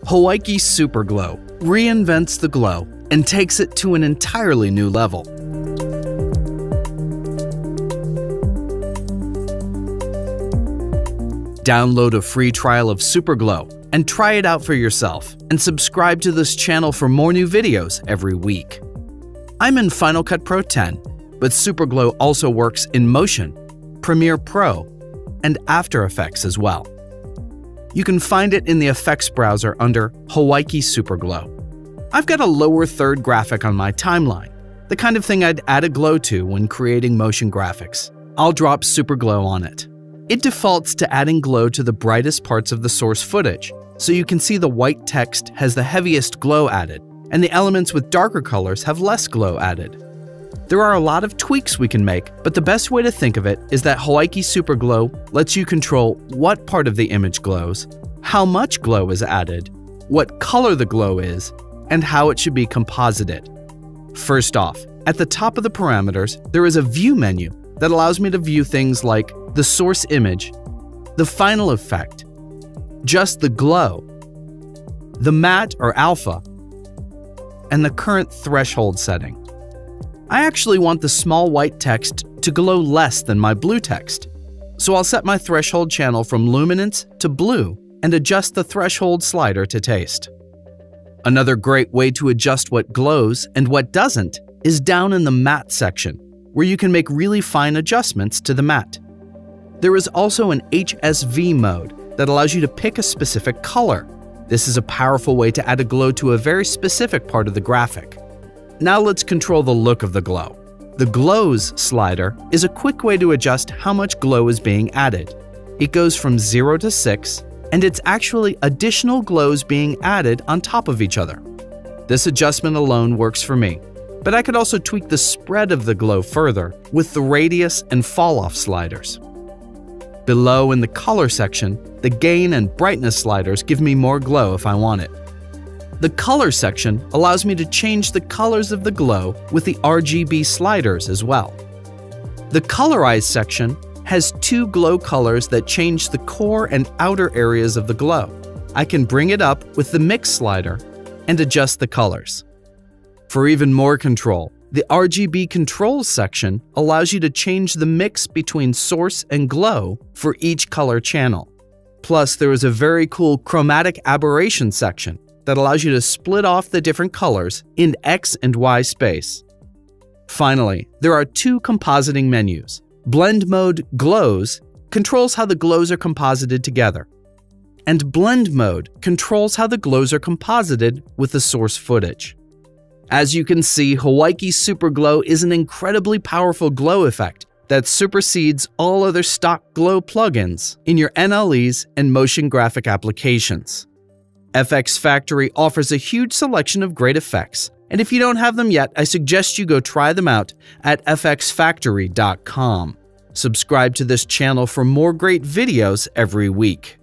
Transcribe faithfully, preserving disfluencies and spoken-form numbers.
Hawaiki Super Glow reinvents the glow and takes it to an entirely new level. Download a free trial of Super Glow and try it out for yourself, and subscribe to this channel for more new videos every week. I'm in Final Cut Pro ten, but Super Glow also works in Motion, Premiere Pro, and After Effects as well. You can find it in the effects browser under Hawaiki Super Glow. I've got a lower third graphic on my timeline, the kind of thing I'd add a glow to when creating motion graphics. I'll drop Super Glow on it. It defaults to adding glow to the brightest parts of the source footage, so you can see the white text has the heaviest glow added, and the elements with darker colors have less glow added. There are a lot of tweaks we can make, but the best way to think of it is that Hawaiki Super Glow lets you control what part of the image glows, how much glow is added, what color the glow is, and how it should be composited. First off, at the top of the parameters, there is a View menu that allows me to view things like the source image, the final effect, just the glow, the matte or alpha, and the current threshold setting. I actually want the small white text to glow less than my blue text, so I'll set my threshold channel from luminance to blue and adjust the threshold slider to taste. Another great way to adjust what glows and what doesn't is down in the matte section, where you can make really fine adjustments to the matte. There is also an H S V mode that allows you to pick a specific color. This is a powerful way to add a glow to a very specific part of the graphic. Now let's control the look of the glow. The Glows slider is a quick way to adjust how much glow is being added. It goes from zero to six, and it's actually additional glows being added on top of each other. This adjustment alone works for me, but I could also tweak the spread of the glow further with the radius and fall-off sliders. Below in the color section, the gain and brightness sliders give me more glow if I want it. The color section allows me to change the colors of the glow with the R G B sliders as well. The colorize section has two glow colors that change the core and outer areas of the glow. I can bring it up with the mix slider and adjust the colors. For even more control, the R G B controls section allows you to change the mix between source and glow for each color channel. Plus, there is a very cool chromatic aberration section that allows you to split off the different colors in X and Y space. Finally, there are two compositing menus. Blend Mode Glows controls how the glows are composited together, and Blend Mode controls how the glows are composited with the source footage. As you can see, Hawaiki Super Glow is an incredibly powerful glow effect that supersedes all other stock glow plugins in your N L Es and motion graphic applications. F X Factory offers a huge selection of great effects, and if you don't have them yet, I suggest you go try them out at F X factory dot com. Subscribe to this channel for more great videos every week.